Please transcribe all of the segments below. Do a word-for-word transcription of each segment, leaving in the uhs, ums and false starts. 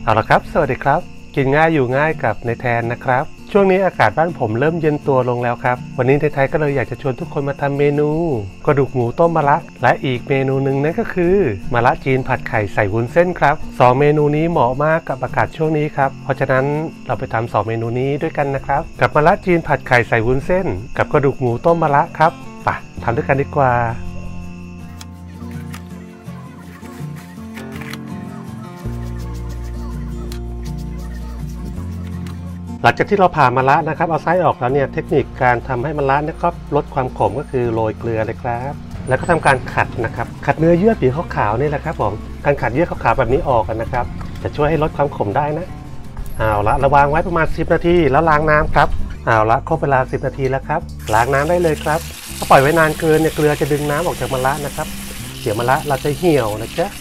เอาละครับสวัสดีครับกินง่ายอยู่ง่ายกับในแทนนะครับช่วงนี้อากาศบ้านผมเริ่มเย็นตัวลงแล้วครับวันนี้ในไทยก็เลยอยากจะชวนทุกคนมาทำเมนูกระดูกหมูต้มมะระและอีกเมนูหนึ่งนั่นก็คือมะระจีนผัดไข่ใส่วุ้นเส้นครับสองเมนูนี้เหมาะมากกับอากาศช่วงนี้ครับเพราะฉะนั้นเราไปทำสองเมนูนี้ด้วยกันนะครับกับมะระจีนผัดไข่ใส่วุ้นเส้นกับกระดูกหมูต้มมะระครับไปทำด้วยกันดีกว่าหลังจากที่เราผ่ามะระนะครับเอาไส้ออกแล้วเนี่ยเทคนิคการทำให้มะระเนี่ยก็ลดความขมก็คือโรยเกลือเลยครับแล้วก็ทำการขัดนะครับขัดเนื้อเยื่อผิวขาวๆนี่แหละครับผมการขัดเยื่อขาวๆแบบนี้ออกกันนะครับจะช่วยให้ลดความขมได้นะเอาละระวางไว้ประมาณสิบนาทีแล้วล้างน้ำครับเอาละครบเวลาสิบนาทีแล้วครับล้างน้ำได้เลยครับถ้าปล่อยไว้นานเกินเนี่ยเกลือจะดึงน้ำออกจากมะระนะครับเดี๋ยวมะระเราจะเหี่ยวนะจ๊ะ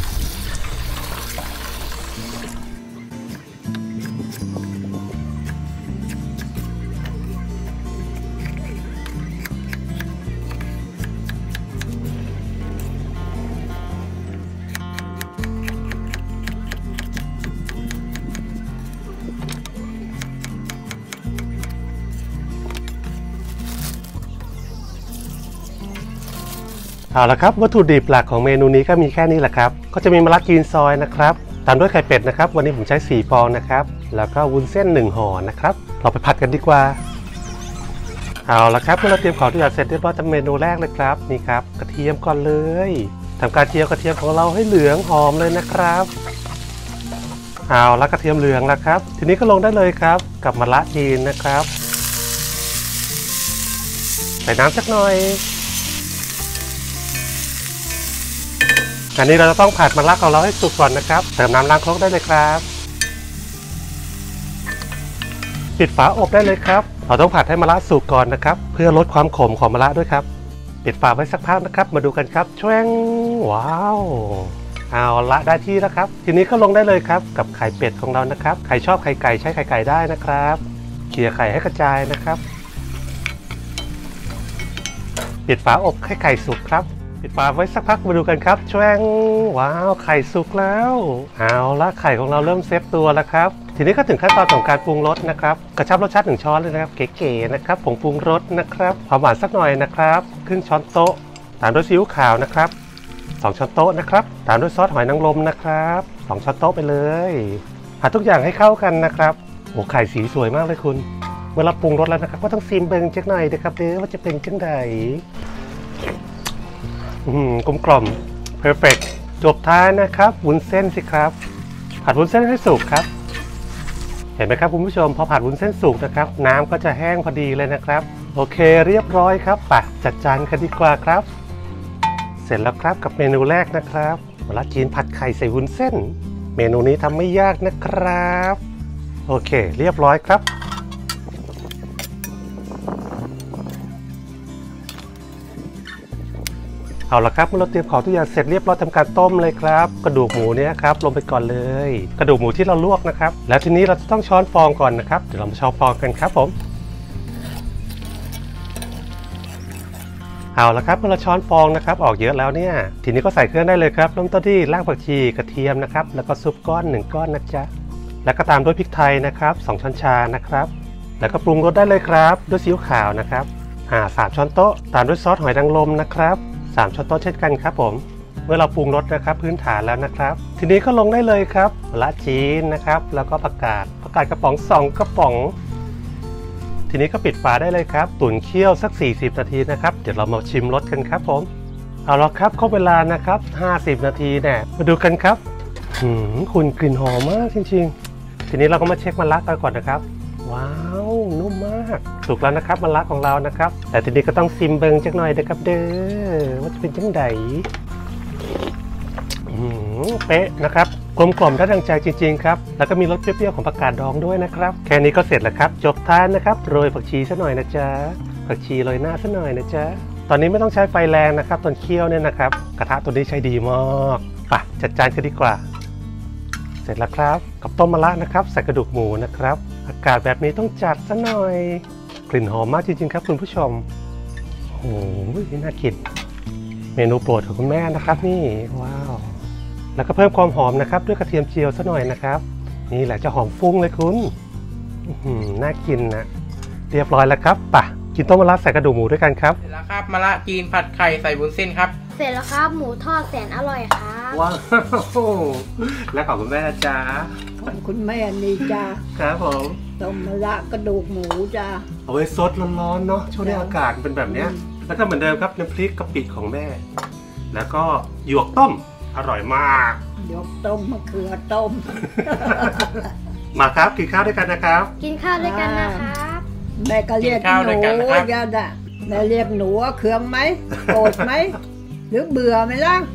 เอาละครับวัตถุดิบหลักของเมนูนี้ก็มีแค่นี้แหละครับก็จะมีมะระจีนซอยนะครับตามด้วยไข่เป็ดนะครับวันนี้ผมใช้สี่ฟองนะครับแล้วก็วุ้นเส้นหนึ่งห่อนะครับเราไปผัดกันดีกว่าเอาละครับเมื่อเราเตรียมของทุกอย่างเสร็จเรียบร้อยทำเมนูแรกเลยครับนี่ครับกระเทียมก่อนเลยทำการเจียวกระเทียมของเราให้เหลืองหอมเลยนะครับเอาละกระเทียมเหลืองแล้วครับทีนี้ก็ลงได้เลยครับกับมะระจีนนะครับใส่น้ำสักหน่อยอันนี้เราจะต้องผัดมะระของเราให้สุกก่อนนะครับเติมน้ำล้างครกได้เลยครับปิดฝาอบได้เลยครับเราต้องผัดให้มะระสุกก่อนนะครับเพื่อลดความขมของมะระด้วยครับปิดฝาไว้สักพักนะครับมาดูกันครับแช่งว้าวเอาละได้ที่แล้วครับทีนี้ก็ลงได้เลยครับกับไข่เป็ดของเรานะครับใครชอบไข่ไก่ใช้ไข่ไก่ได้นะครับเขี่ยไข่ให้กระจายนะครับปิดฝาอบให้ไข่สุกครับปิดฝาไว้สักพักมาดูกันครับแช่งว้าวไข่สุกแล้วเอาละไข่ของเราเริ่มเซตตัวแล้วครับทีนี้ก็ถึงขั้นตอนของการปรุงรสนะครับกระชับรสชาติหนึ่งช้อนเลยนะครับเก๋ๆนะครับผงปรุงรสนะครับความหวานสักหน่อยนะครับครึ่งช้อนโต๊ะตามด้วยซีอิ๊วขาวนะครับสองช้อนโต๊ะนะครับตามด้วยซอสหอยนางรมนะครับสองช้อนโต๊ะไปเลยผัดทุกอย่างให้เข้ากันนะครับโอ้ไข่สีสวยมากเลยคุณเมื่อเราปรุงรสแล้วนะครับก็ต้องซิมเบิงจักหน่อยนะครับเด้อว่าจะเป็นจังไดกลมกล่อมเพอร์เฟกต์จบท้ายนะครับวุ้นเส้นสิครับผัดวุ้นเส้นให้สุกครับเห็นไหมครับคุณผู้ชมพอผัดวุ้นเส้นสุกนะครับน้ำก็จะแห้งพอดีเลยนะครับโอเคเรียบร้อยครับไปจัดจานกันดีกว่าครับเสร็จแล้วครับกับเมนูแรกนะครับมะระจีนผัดไข่ใส่วุ้นเส้นเมนูนี้ทำไม่ยากนะครับโอเคเรียบร้อยครับเอาละครับเมื่อเราเตรียมของทุกอย่างเสร็จเรียบร้อยทำการต้มเลยครับกระดูกหมูเนี่ยครับลงไปก่อนเลยกระดูกหมูที่เราลวกนะครับแล้วทีนี้เราจะต้องช้อนฟองก่อนนะครับเดี๋ยวเรามาช้อนฟองกันครับผมเอาละครับเมื่อเราช้อนฟองนะครับออกเยอะแล้วเนี่ยทีนี้ก็ใส่เครื่องได้เลยครับเริ่มต้นที่รากผักชีกระเทียมนะครับแล้วก็ซุปก้อนหนึ่งก้อนนะจ๊ะแล้วก็ตามด้วยพริกไทยนะครับสองช้อนชานะครับแล้วก็ปรุงรสได้เลยครับด้วยซีอิ๊วขาวนะครับอ่าสามช้อนโต๊ะตามด้วยซอสหอยนางรมนะครับสามช้อนโต๊ะเช่นกันครับผมเมื่อเราปรุงรสนะครับพื้นฐานแล้วนะครับทีนี้ก็ลงได้เลยครับมะระจีนนะครับแล้วก็ผักกาดผักกาดกระป๋องสองกระป๋องทีนี้ก็ปิดฝาได้เลยครับตุ๋นเคี่ยวสักสี่สิบนาทีนะครับเดี๋ยวเรามาชิมรสกันครับผมเอาละครับครบเวลานะครับห้าสิบนาทีเนี่ยมาดูกันครับหืมคุณกลิ่นหอมมากจริงๆทีนี้เราก็มาเช็คมะระกันก่อนนะครับว้าวนุ่มมากสุกแล้วนะครับมะระของเรานะครับแต่ทีนี้ก็ต้องซิมเบิงจักหน่อยนะครับเด้อว่าจะเป็นจังไดเป๊ะนะครับกลมกล่อมได้ดังใจจริงๆครับแล้วก็มีรสเปรี้ยวๆของผักกาดดองด้วยนะครับแค่นี้ก็เสร็จแล้วครับจบทานนะครับโรยผักชีซะหน่อยนะจ๊ะผักชีโรยหน้าซะหน่อยนะจ๊ะตอนนี้ไม่ต้องใช้ไฟแรงนะครับตอนเคี่ยวเนี่ยนะครับกระทะตัวนี้ใช้ดีมากไปจัดจานกันดีกว่าเสร็จแล้วครับกับต้มมะระนะครับใส่กระดูกหมูนะครับอากาศแบบนี้ต้องจัดซะหน่อยกลิ่นหอมมากจริงๆครับคุณผู้ชมโอ้โหน่ากินเมนูโปรดของคุณแม่นะครับนี่ว้าวแล้วก็เพิ่มความหอมนะครับด้วยกระเทียมเจียวซะหน่อยนะครับนี่แหละจะหอมฟุ้งเลยคุณน่ากินนะเรียบร้อยแล้วครับป่ะกินต้มมะระใส่กระดูกหมูด้วยกันครับเสร็จแล้วครับมะระจีนผัดไข่ใส่วุ้นเส้นครับเสร็จแล้วครับหมูทอดแสนอร่อยครับว้าวและขอบคุณแม่จ้าของคุณแม่นี่จ้าครับผมต้มมะระกระดูกหมูจ้าเอาไว้ซดร้อนๆเนาะช่วงนี้อากาศเป็นแบบนี้แล้วก็เหมือนเดิมครับน้ำพริกกะปิของแม่แล้วก็หยวกต้มอร่อยมากหยวกต้มมะเขือต้มมาครับกินข้าวด้วยกันนะครับกินข้าวด้วยกันนะครับแม่ก็เรียกหนูยันอ่ะแม่เรียกหนูเคืองไหมโกรธไหมหรือเบื่อไหมล่ะ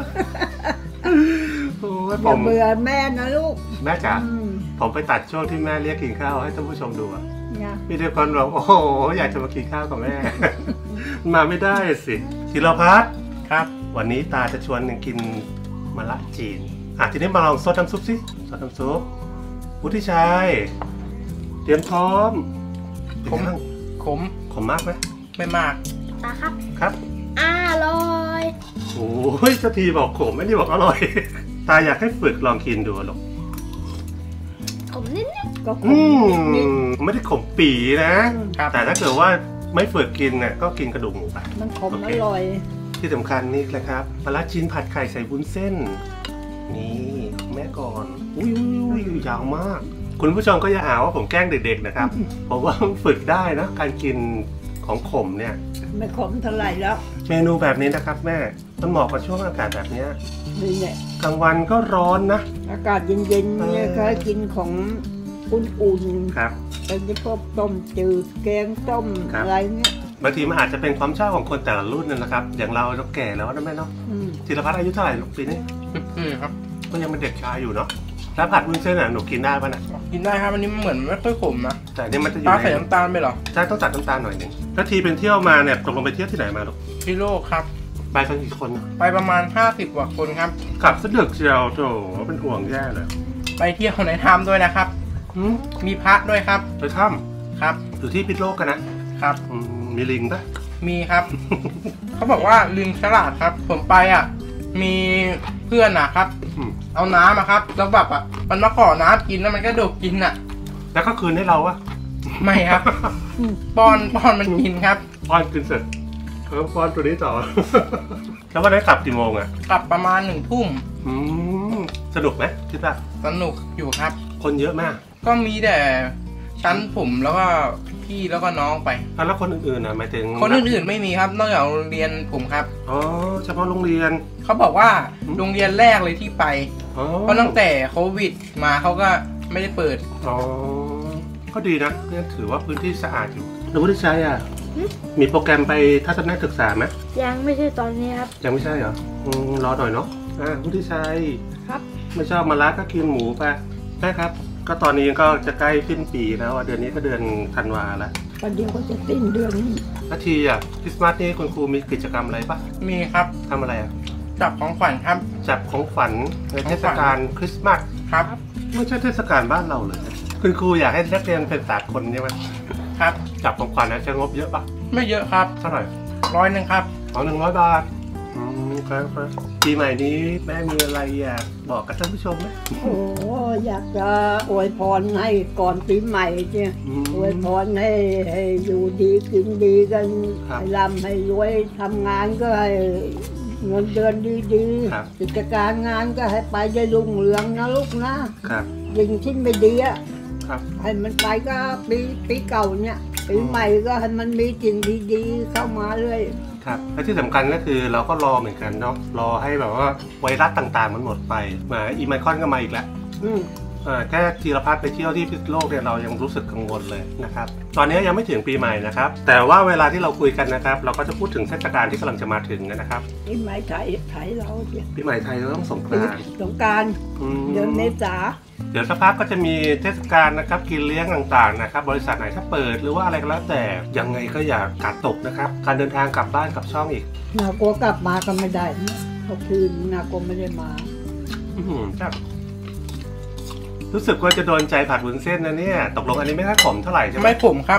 อย่าเบื่อแม่นะลูกแม่จ๋าผมไปตัดช่วงที่แม่เรียกกินข้าวให้ท่านผู้ชมดูอ่ะมีเด็กคนบอกโอ้โหอยากจะมากินข้าวกับแม่มาไม่ได้สิศิลพัฒน์ครับวันนี้ตาจะชวนกินมะระจีนอ่ะทีนี้มาลองซดน้ำซุปสิซดน้ำซุปวุฒิชัยเตรียมพร้อมขมขมขมมากไหมไม่มากตาครับครับอร่อยโอ้ยเจ้าทีบอกขมไม่ได้บอกอร่อยตาอยากให้ฝึกลองกินดูหรอกขมนิดนิดก็ขมไม่ได้ขมปีนะแต่ถ้าเกิดว่าไม่ฝึกกินเนี่ยก็กินกระดูกหมูไปมันขมอร่อยที่สำคัญนี่แหละครับมะระจีนผัดไข่ใส่วุ้นเส้นนี่แม่ก่อนอุ้ยยาวมากคุณผู้ชมก็อย่าหาว่าผมแกล้งเด็กๆนะครับผมว่าฝึกได้นะการกินของขมเนี่ยไม่ขมเท่าไหร่แล้วเมนูแบบนี้นะครับแม่มันเหมาะกับช่วงอากาศแบบนี้นี่แหละกลางวันก็ร้อนนะอากาศเย็นๆเนี่ยก็กินของอุ่นๆครับเป็นพวกต้มจืดแกงต้มอะไรเงี้ยบางทีมันอาจจะเป็นความชอบของคนแต่ละรุ่นนั่นแหละครับอย่างเราเราแก่แล้วนะแม่เนาะธีรพัฒน์อายุเท่าไหร่ลูกปีนี้อืมครับก็ยังเป็นเด็กชายอยู่เนาะแล้วผัดวุ้นเส้นอ่ะหนูกินได้ป่ะน่ะกินได้ครับอันนี้เหมือนไม่ค่อยขมนะแต่นี่มันจะอยู่ในใส่น้ำตาลไปหรอใช่ต้องจัดน้ำตาลหน่อยนึงแล้วทีเป็นเที่ยวมาเนี่ยตกลงไปเที่ยวที่ไหนมาลูกที่โลกครับไปกันกี่คนไปประมาณห้าสิบกว่าคนครับกลับสะดึกเชียวโถเป็นห่วงแย่เลยไปเที่ยวในถ้ำด้วยนะครับมีพระด้วยครับไปถ้ำครับอยู่ที่พิษโลกกันนะครับมีลิงปะมีครับเขาบอกว่าลิงฉลาดครับผมไปอ่ะมีเพื่อนนะครับเอาน้ำอะครับแล้วแบบอ่ะมันมาขอน้ำกินแล้วมันก็โดดกินอ่ะแล้วก็คืนให้เราอะไม่ครับป้อนป้อนมันกินครับป้อนกินเสร็จเออป้อนตัวนี้ต่อแล้ววันนี้กลับกี่โมงอะกลับประมาณหนึ่งทุ่มสนุกไหมคิดว่าสนุกอยู่ครับคนเยอะมากก็มีแต่ชั้นผมแล้วก็พี่แล้วก็น้องไปแล้วคนอื่นๆนะหมายถึงคนอื่นๆไม่มีครับนอกจากโรงเรียนผมครับอ๋อเฉพาะโรงเรียนเขาบอกว่าโรงเรียนแรกเลยที่ไปเพราะตั้งแต่โควิดมาเขาก็ไม่ได้เปิดอ๋อก็ดีนะเนี่ยถือว่าพื้นที่สะอาดอยู่แล้ววุฒิชัยอ่ะมีโปรแกรมไปทัศนศึกษาไหมยังไม่ใช่ตอนนี้ครับยังไม่ใช่เหรอรอหน่อยเนาะอ่าวุฒิชัยครับไม่ชอบมะระก็กินหมูไปได้ครับก็ตอนนี้ก็จะใกล้สิ้นปีแล้วเดือนนี้ก็เดือนธันวาแล้ววันเดียวก็จะสิ้นเดือนนี้นาทีอ่ะคริสต์มาสนี่คุณครูมีกิจกรรมอะไรปะมีครับทำอะไรอ่ะจับของขวัญครับจับของขวัญในเทศกาลคริสต์มาสครับไม่ใช่เทศกาลบ้านเราเลยคุณครูอยากให้นักเรียนเป็นสากลใช่ไหมครับจับของขวัญนะจะงบเยอะปะไม่เยอะครับเท่าไหร่ร้อยหนึ่งครับอ๋อหนึ่งร้อยบาทอืมครับปีใหม่นี้แม่มีอะไรอยากบอกกับท่านผู้ชมไหมโอ้อยากจะอวยพรให้ก่อนปีใหม่เนี่ยอวยพรให้ให้อยู่ดีกินดีกันให้ร่ำให้รวยทำงานก็ให้เงินเดือนดีๆกิจการงานก็ให้ไปได้รุ่งเรืองนะลูกนะครับยิ่งที่ไม่ดีอ่ะให้มันไปก็ปีปีเก่าเนี่ยปีใหม่ก็ให้มันมีสิ่งดีๆเข้ามาเลยครับและที่สำคัญก็คือเราก็รอเหมือนกันเนาะรอให้แบบว่าไวรัสต่างๆมันหมดไปมาอีไมคอนก็มาอีกแล้วแค่ธีรพัฒน์ไปเที่ยวที่พิษณุโลกเนี่ยเรายังรู้สึกกังวลเลยนะครับตอนนี้ยังไม่ถึงปีใหม่นะครับแต่ว่าเวลาที่เราคุยกันนะครับเราก็จะพูดถึงเทศกาลที่กำลังจะมาถึงนะครับปีใหม่ไทยไทยเราปีใหม่ไทยเราต้องสงกรานต์สงกรานต์เดือนเมษาเดี๋ยวสักพักก็จะมีเทศกาลนะครับกินเลี้ยงต่างๆนะครับบริษัทไหนถ้าเปิดหรือว่าอะไรก็แล้วแต่ยังไงก็อย่ากาดตกนะครับการเดินทางกลับบ้านกลับช่องอีกนากลัวกลับมาก็ไม่ได้เขาคืนนากลัวไม่ได้มาอืมครับรู้สึกว่าจะโดนใจผัดวุ้นเส้นนะเนี่ยตกลงอันนี้ไม่ค่อยขมเท่าไหร่ใช่ไหมไม่ขมครับ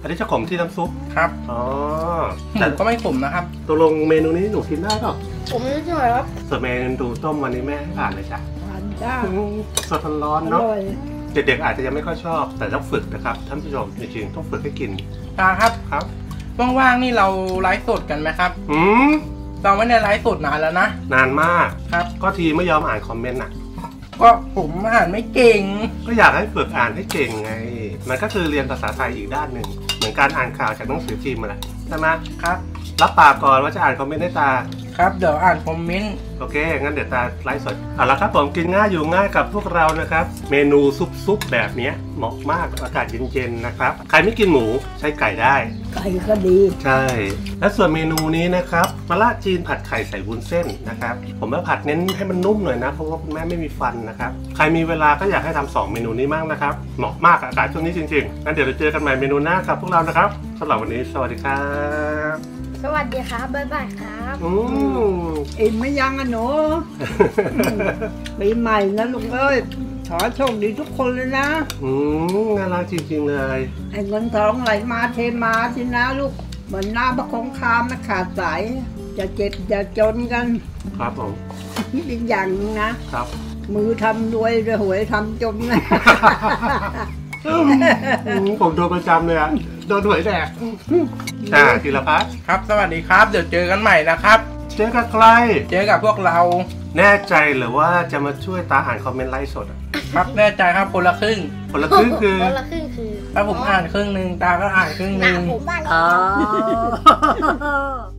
อันนี้จะขมที่น้ำซุปครับอ๋อหมูก็ไม่ขมนะครับตกลงเมนูนี้หนูกินได้เปล่าผมนิดหน่อยครับส่วนเมนูต้มวันนี้แม่ให้ผ่านเลยจ้ะทานจ้าอืมสดร้อนอๆเนาะร่อยเด็กๆอาจจะยังไม่ค่อยชอบ แต่ต้องฝึกนะครับท่านผู้ชมจริงๆต้องฝึกให้กินตาครับครับว่างๆนี่เราไลฟ์สดกันไหมครับอืมเราไม่ได้ไลฟ์สดนานแล้วนะนานมากครับก็ทีไม่ยอมอ่านคอมเมนต์อ่ะก็ผมอ่านไม่เก่งก็อยากให้ฝึกอ่านให้เก่งไง มันก็คือเรียนภาษาไทยอีกด้านหนึ่งเหมือนการอ่านข่าวจากหนังสือพิมพ์มาแหละใช่ไหมครับรับปากก่อนว่าจะอ่านคอมเมนต์ให้ตาครับเดี๋ยวอ่านคอมเมนต์โอเค งั้นเดี๋ยวตาไลฟ์สดเอาละครับผมกินง่ายอยู่ง่ายกับพวกเรานะครับ เมนูซุปๆแบบเนี้ยเหมาะมากอากาศเย็นๆนะครับ ใครไม่กินหมูใช้ไก่ได้ไก่ก็ดีใช่ และส่วนเมนูนี้นะครับมะระจีนผัดไข่ใส่วุ้นเส้นนะครับ ผมว่าผัดเน้นให้มันนุ่มหน่อยนะ เพราะว่าคุณแม่ไม่มีฟันนะครับ ใครมีเวลาก็อยากให้ทำสองเมนูนี้มากนะครับ เหมาะมากกับอากาศช่วงนี้จริงๆ งั้นเดี๋ยวเราเจอกันใหม่เมนูหน้ากับพวกเรานะครับสำหรับวันนี้สวัสดีครับสวัสดีครับ บ๊ายบายครับอืมอิ่มไม่ยังอ่ะหนู ปีใหม่นะลุงเอ้ย ขอโชคดีทุกคนเลยนะอืมน่ารักจริงๆเลยไอ้เงินทองไหลมาเทมาสินะลูก เหมือนน้ำประคองคามนะขาดสายจะเจ็บจะจนกันครับผมนี่เป็นอย่างหนึงนะครับมือทำรวยหวยทำจนนะอืมผมโดนประจำเลยอะโดนหวยแดกอ่าธีรพัฒน์ครับ สวัสดีครับ เดี๋ยวเจอกันใหม่นะครับเจอกับใครเจอกับพวกเราแน่ใจหรือว่าจะมาช่วยตาอ่านคอมเมนต์ไลฟ์สดอะครับแน่ใจครับคนละครึ่งคนละครึ่งคือคนละครึ่งคือถ้าผมอ่านครึ่งหนึ่งตาก็อ่านครึ่งหหน้านึ่งผมบ้านอ๋อ